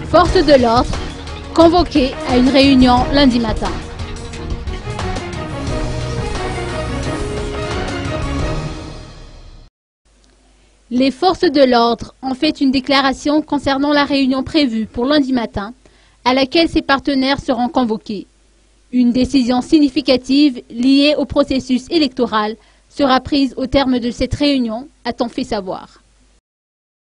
Forces de l'ordre convoquées à une réunion lundi matin. Les forces de l'ordre ont fait une déclaration concernant la réunion prévue pour lundi matin, à laquelle ses partenaires seront convoqués. Une décision significative liée au processus électoral sera prise au terme de cette réunion, a-t-on fait savoir.